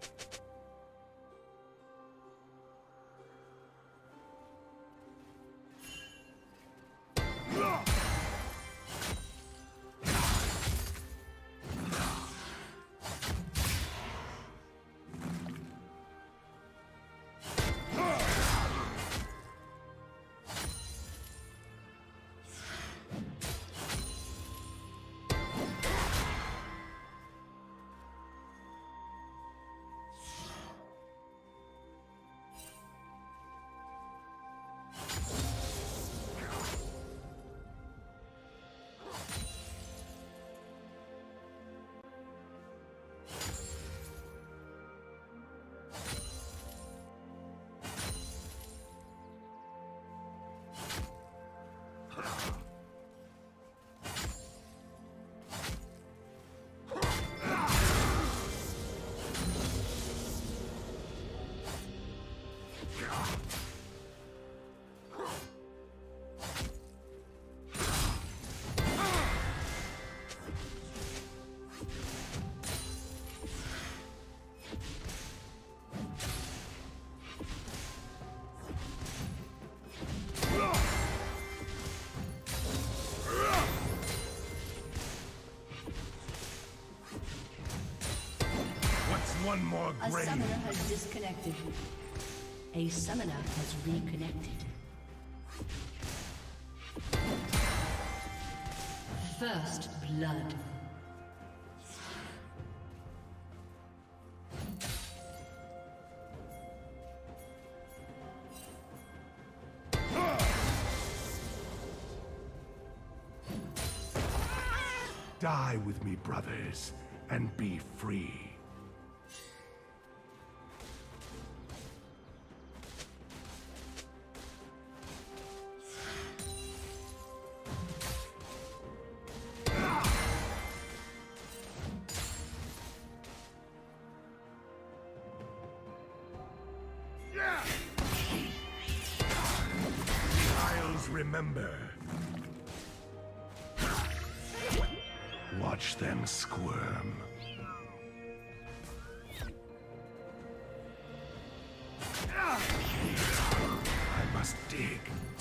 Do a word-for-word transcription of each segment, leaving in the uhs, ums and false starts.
One more grave. A summoner has disconnected. A summoner has reconnected. First blood. Die with me, brothers, and be free. Remember. Watch them squirm. I must dig.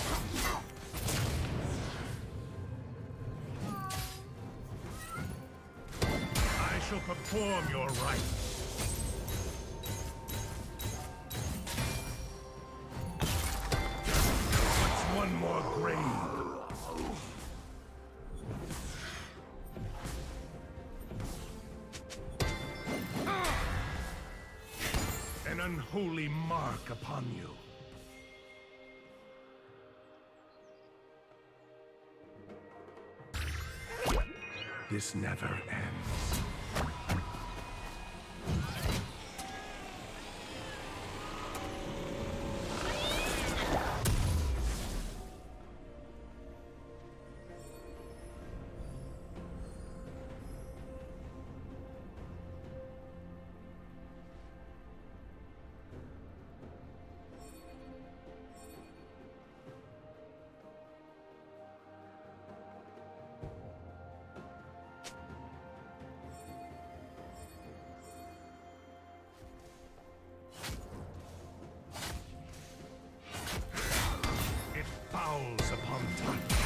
I shall perform your rites. One more grave. An unholy mark upon you. This never ends. Upon touch.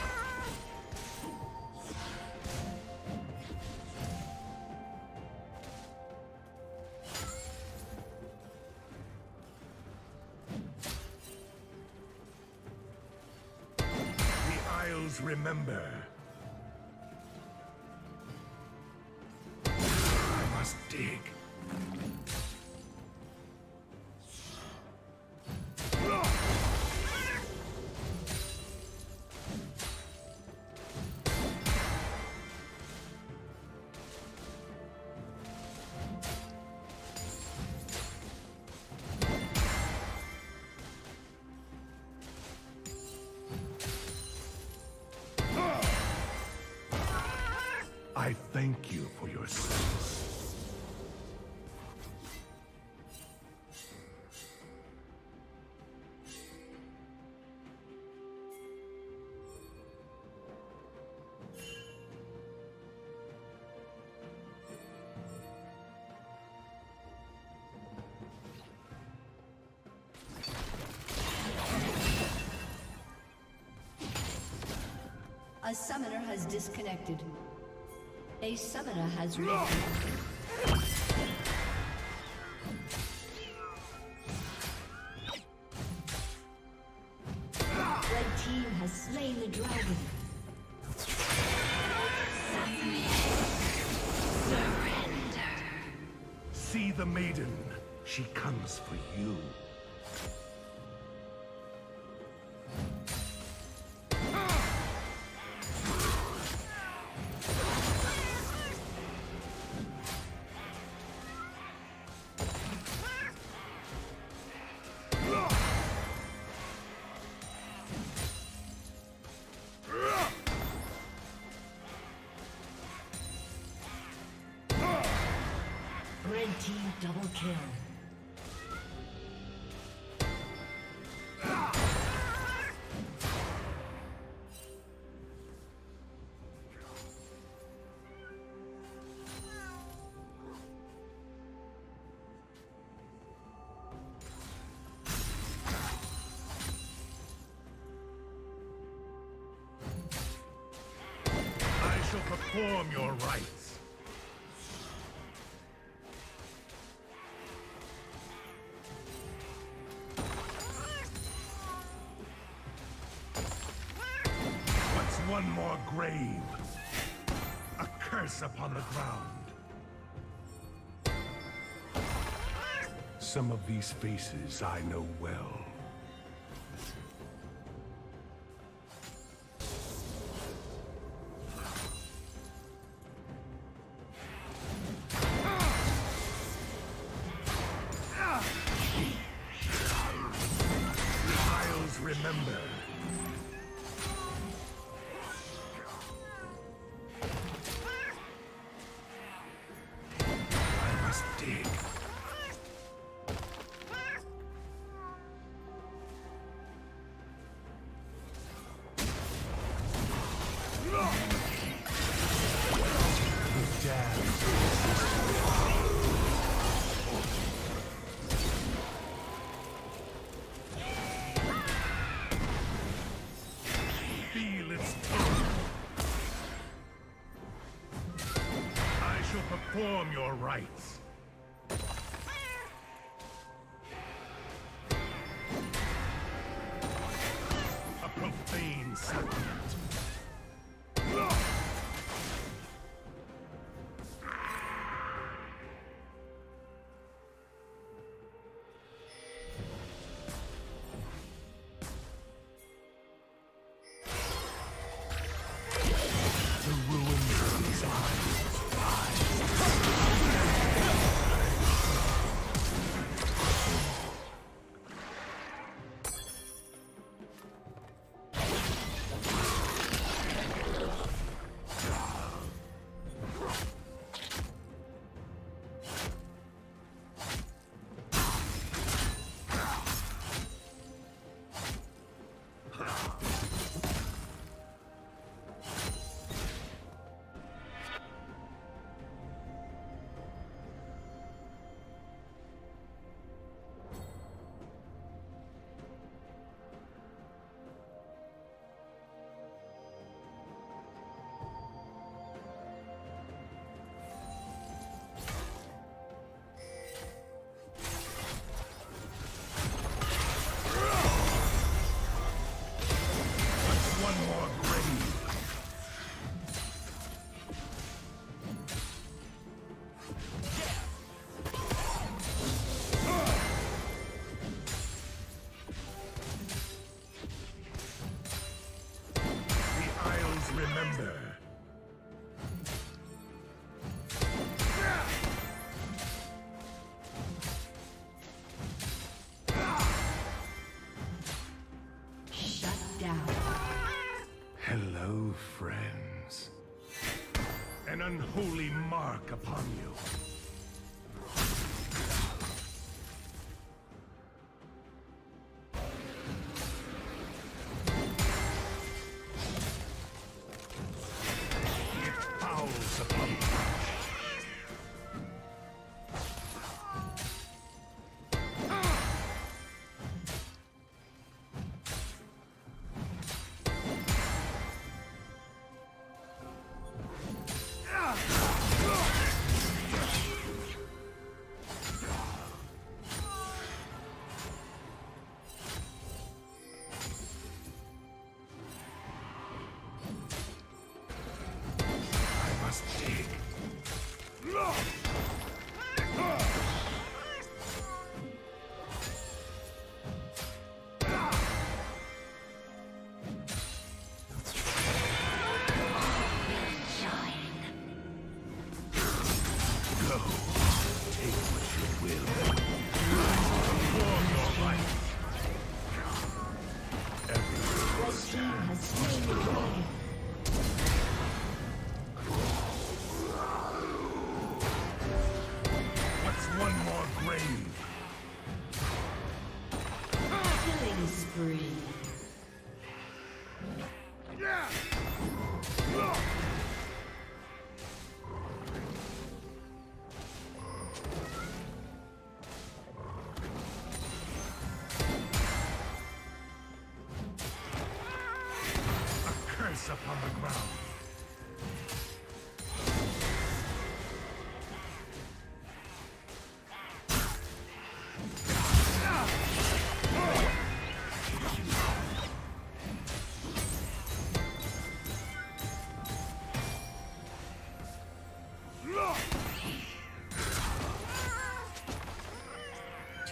The Isles remember. I must dig. I thank you for your service. A summoner has disconnected. A summoner has reconnected. Red team has slain the dragon. Surrender. See the maiden. She comes for you. Red team double kill. I shall perform your rites. One more grave. A curse upon the ground. Some of these faces I know well. Isles remember. Perform your rites. A profane sacrament. The ruins of these eyes. Remember. Shut down. Hello, friends. An unholy mark upon you.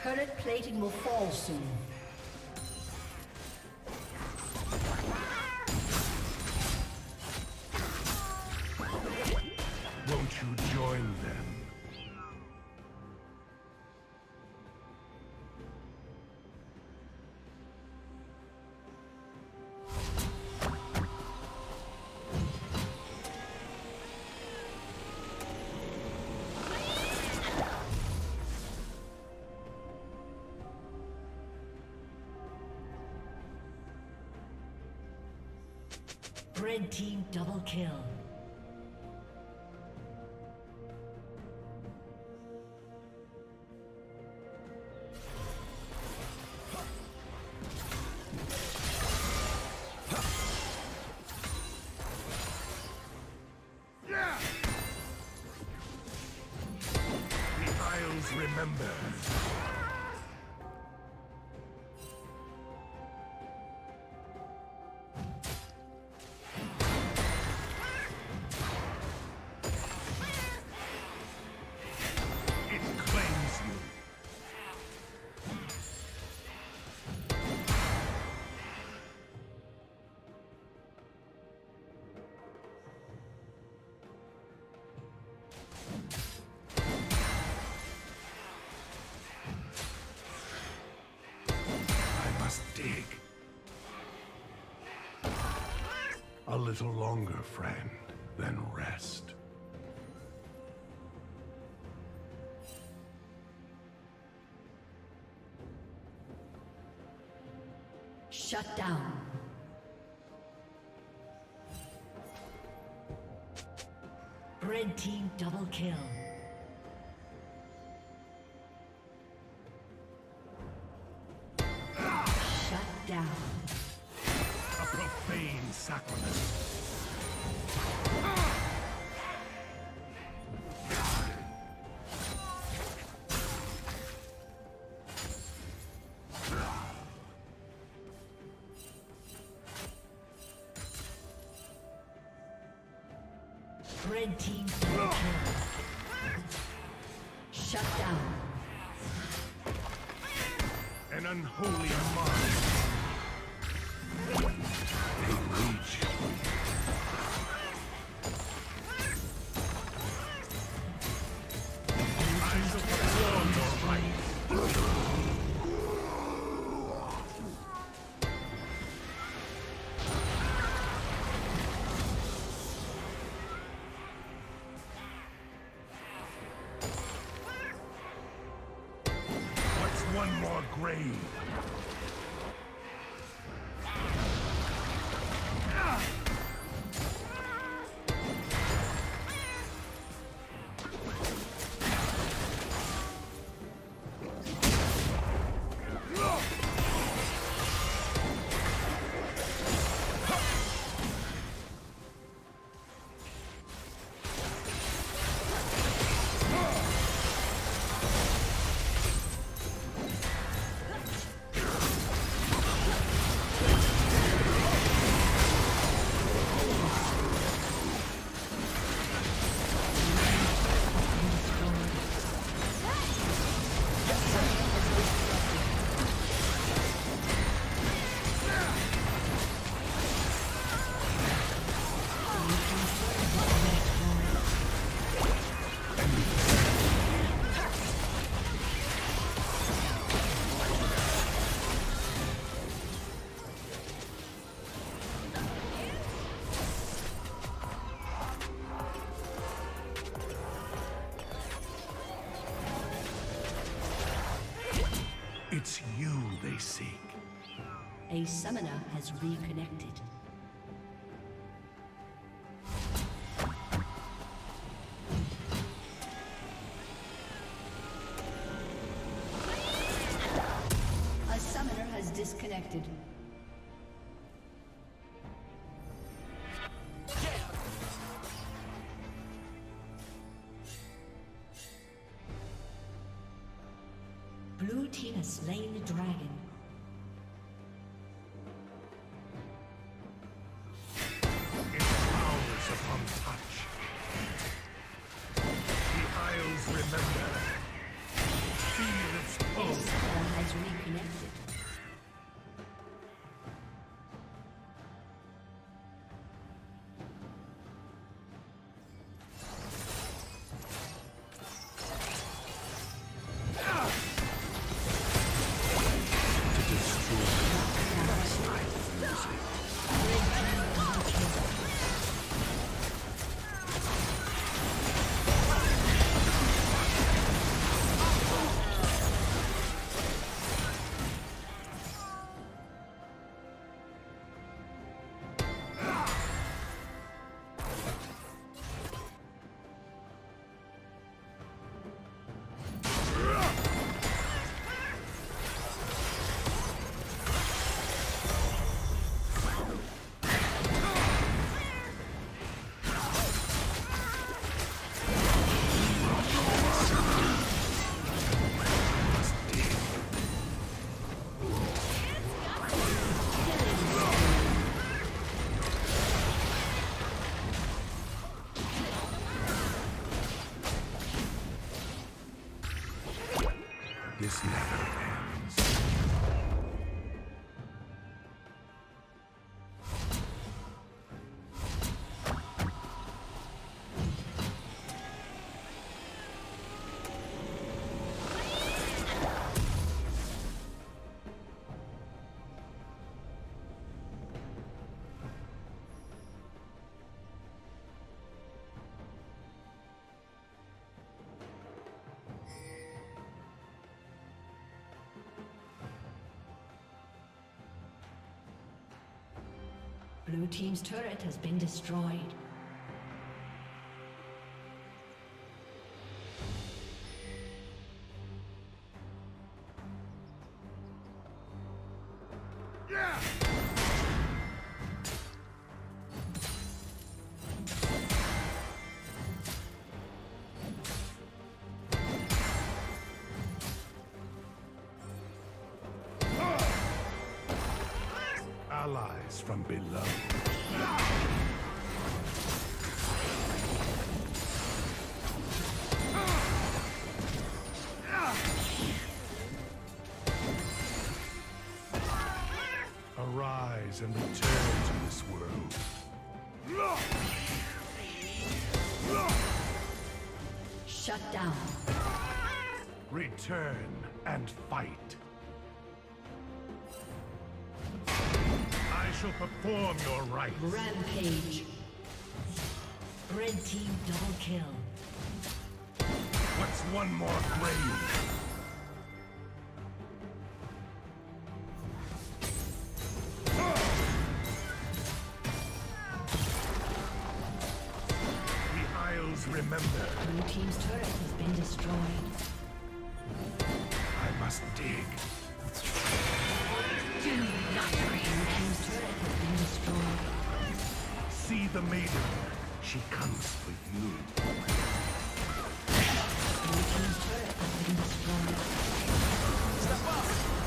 Turret plating will fall soon. Won't you join them? Red team double kill. Remember. It claims you. Dig. A little longer, friend, then rest. Shut down. Red team double kill. Down. A profane sacrament. Red team double kill. Shut down. An unholy mind. They reach. Eyes of the world are right. What's one more grave? It's you they seek. A summoner has reconnected. A summoner has disconnected. Blue team has slain the dragon. It powers upon touch. The Isles remember. Feel its pulse. This never ends. Blue team's turret has been destroyed. Allies from below. Arise and return to this world. Shut down. Return and fight. I shall perform your rites. Rampage. Red team double kill. What's one more grave? Remember. Blue team's turret has been destroyed. I must dig. Do not Blue team's turret has been destroyed. See the maiden. She comes for you. Blue team's turret has been destroyed. Step up!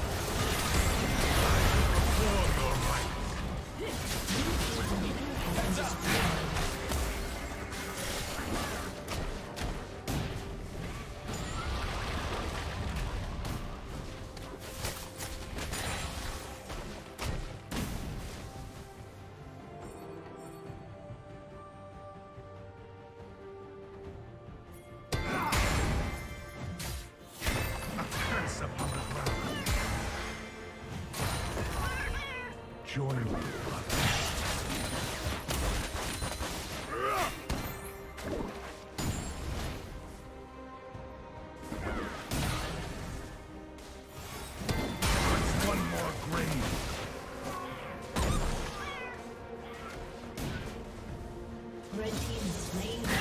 I perform your rites. Blue team's inhibitor has been destroyed. Join me, brother. What's one more grave? Red team is slain by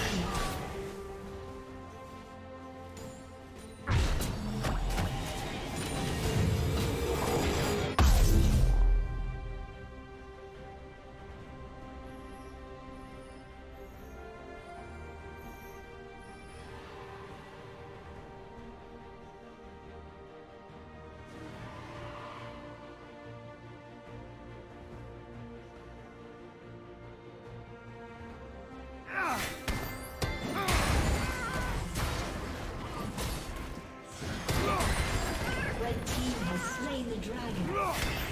Red team has slain the dragon.